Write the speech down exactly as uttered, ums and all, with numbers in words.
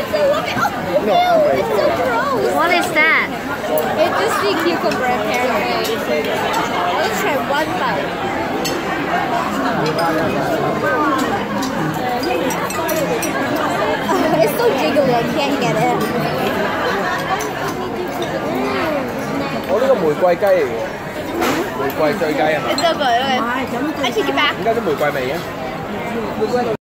so lovely. Oh, no, it's so gross. What is that? It's just the cucumber apparently. Let's try one bite. It's so jiggly, I can't get it. 我呢個玫瑰雞嚟嘅，玫瑰醉雞係咪？ It's so good. Okay. I take it back. 點解啲玫瑰味嘅？